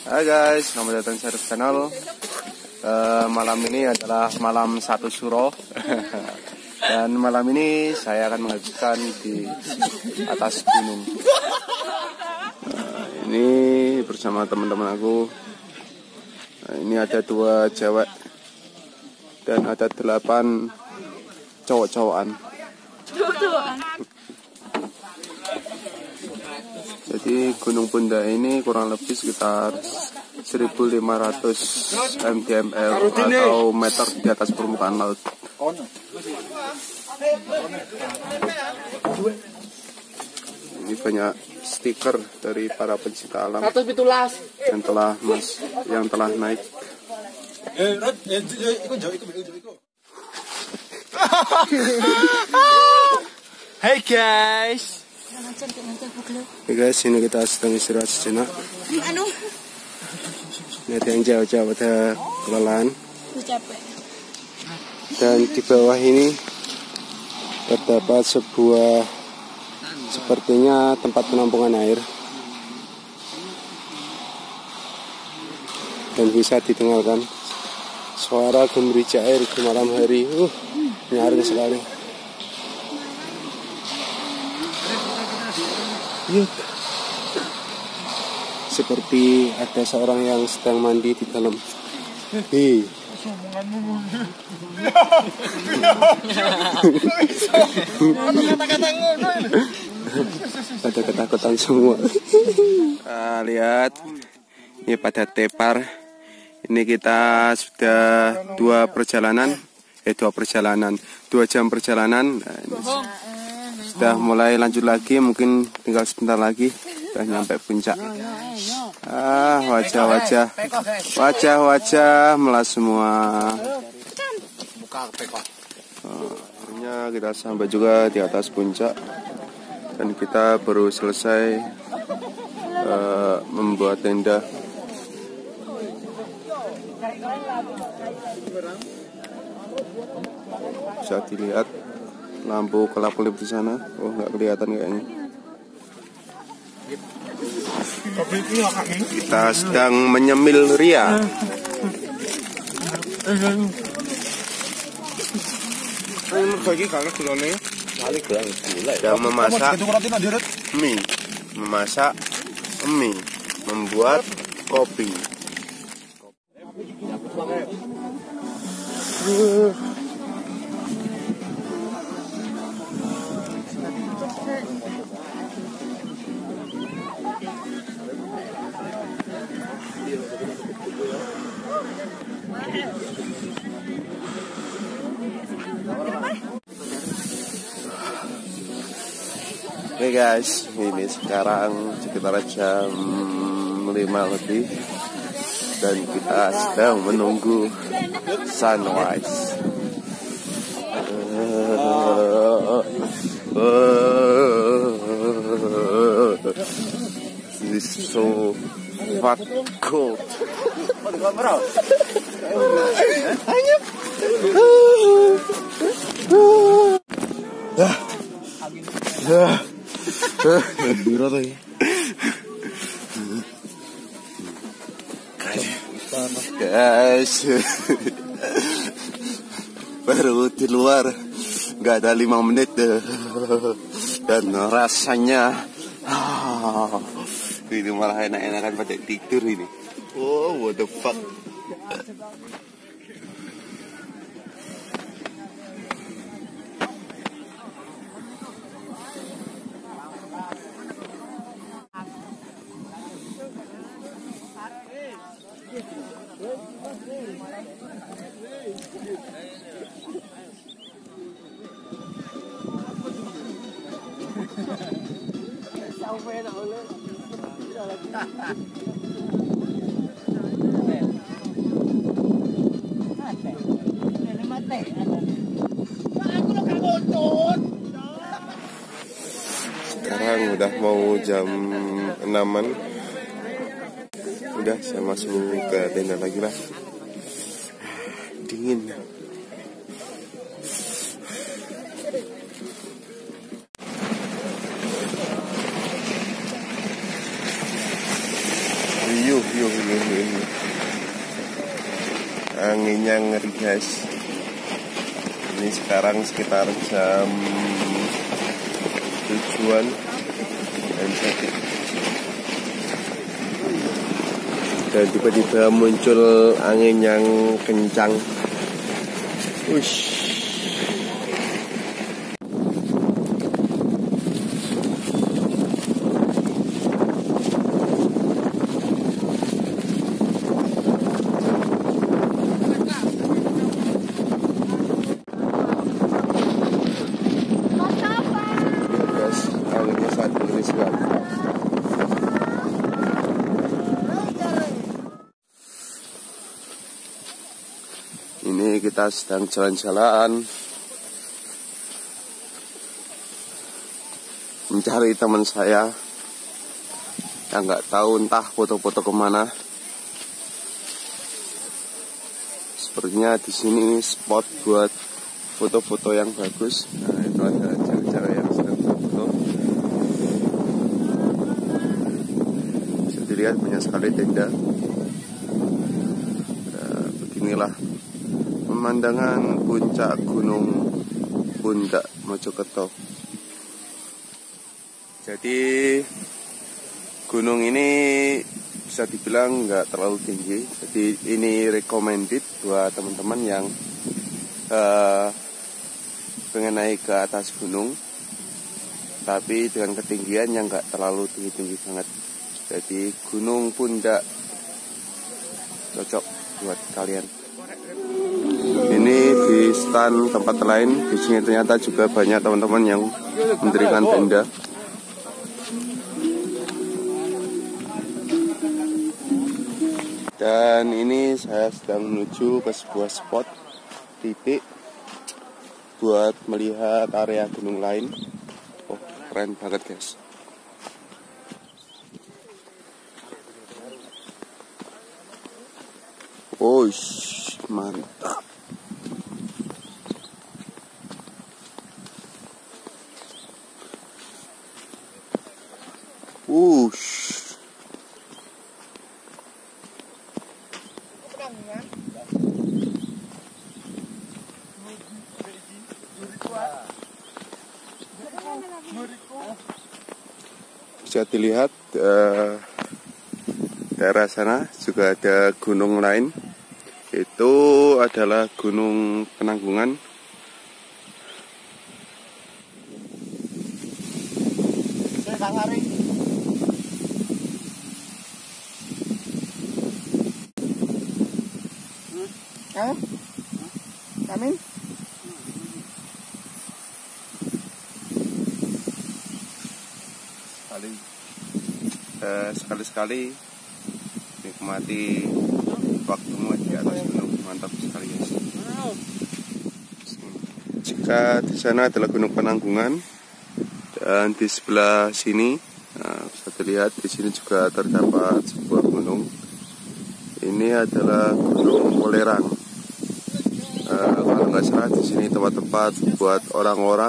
Hai guys, selamat datang di Syarif Channel. Malam ini adalah malam 1 Suro. Dan malam ini saya akan mengajukan di atas gunung. Ini bersama teman-teman aku. Ini ada 2 cewek dan ada 8 cowok-cowokan. Jadi Gunung Bunda ini kurang lebih sekitar 1500 mdml atau meter di atas permukaan laut. Ini banyak stiker dari para pencinta alam yang telah naik. Hey guys. Hey guys, ini kita sedang istirahat sejenak. Lihat yang jauh-jauh pada kelelahan. Dan di bawah ini terdapat sebuah sepertinya tempat penampungan air. Dan bisa didengarkan suara gemericik air di malam hari. Nyaring sekali. Yuk. Seperti ada seorang yang sedang mandi di dalam. Pada ketakutan semua. Lihat, ini pada tepar. Ini kita sudah 2 jam perjalanan. Nah, ini sudah mulai lanjut lagi, mungkin tinggal sebentar lagi sudah nyampe puncak. Wajah melas semua. Akhirnya kita sampai juga di atas puncak dan kita baru selesai membuat tenda. Bisa dilihat lampu kelap-kelip di sana. Oh, nggak kelihatan kayaknya. Kita sedang menyemil ria. Sedang memasak mie, membuat kopi. Oke guys, ini sekarang sekitar jam 5 lebih dan kita sedang menunggu sunrise. This is so fucking cold. Guys, baru di luar nggak ada 5 menit dan rasanya ini malah enak-enakan pada tidur ini. Oh, what the fuck. Sekarang udah mau jam 6-an. Udah saya masuk ke tenda lagi lah. Dingin. Yuh. anginnya ngeri guys. Ini sekarang sekitar jam 7-an dan tiba-tiba muncul angin yang kencang. Ush. Ini kita sedang jalan-jalan mencari teman saya yang nggak tahu entah foto-foto kemana. Sepertinya di sini spot buat foto-foto yang bagus. Nah, itu ada cewek-cewek yang sedang foto. Bisa dilihat banyak sekali tenda. Nah, beginilah pemandangan puncak Gunung Pundak Mojokerto. Jadi gunung ini bisa dibilang nggak terlalu tinggi. Jadi ini recommended buat teman-teman yang pengen naik ke atas gunung, tapi dengan ketinggian yang nggak terlalu tinggi-tinggi banget. Jadi Gunung Pundak cocok buat kalian. Ini di stand tempat lain, di sini ternyata juga banyak teman-teman yang mendirikan tenda. Dan ini saya sedang menuju ke sebuah spot titik buat melihat area gunung lain. Oh, keren banget guys. Oh, mantap. Bisa dilihat daerah sana juga ada gunung lain. Itu adalah Gunung Penanggungan. Amin. Sekali-sekali nikmati waktumu di atas gunung, mantap sekali guys. Jika di sana adalah Gunung Penanggungan dan di sebelah sini, bisa dilihat di sini juga terdapat sebuah gunung. Ini adalah Gunung Wolerang. Kalau nggak salah di sini tempat-tempat buat orang-orang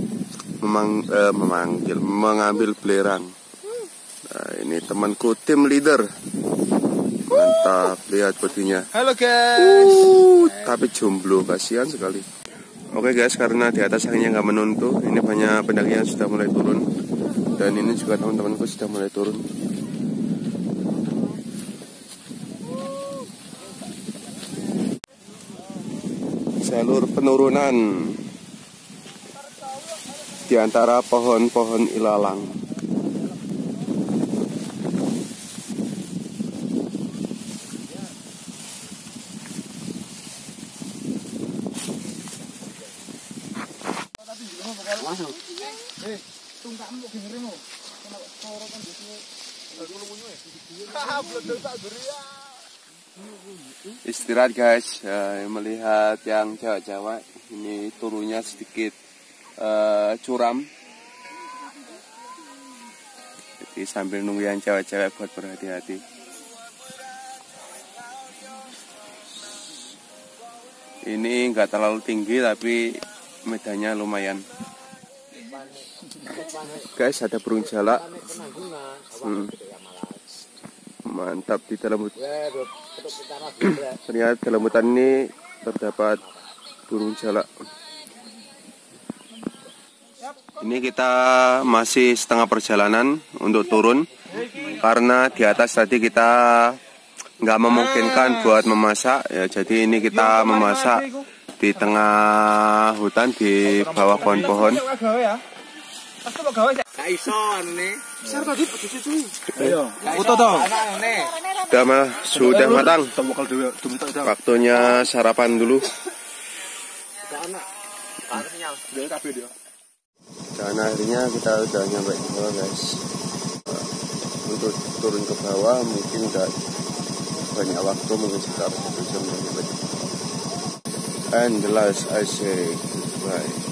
mengambil belerang. Nah, ini temanku tim leader. Mantap, lihat bodinya. Halo guys. Tapi jomblo, kasihan sekali. Oke guys, karena di atas anginnya nggak menentu, ini banyak pendaki yang sudah mulai turun. Dan ini juga teman-temanku sudah mulai turun. Jalur penurunan di antara pohon-pohon ilalang. Istirahat guys, melihat yang cewek-cewek ini turunnya sedikit curam. Jadi sambil nunggu yang cewek-cewek buat berhati-hati. Ini nggak terlalu tinggi tapi medannya lumayan. Guys, ada burung jalak. Mantap di dalam hutan. Ternyata dalam hutan ini terdapat burung jalak. Ini kita masih setengah perjalanan untuk turun karena di atas tadi kita nggak memungkinkan buat memasak ya. Jadi ini kita memasak di tengah hutan di bawah pohon-pohon. Sudah matang. Waktunya sarapan dulu. Dan akhirnya kita udah nyampe di bawah, guys. Untuk turun ke bawah mungkin nggak banyak waktu, mungkin sekitar 1 jam lagi. And the last I say goodbye.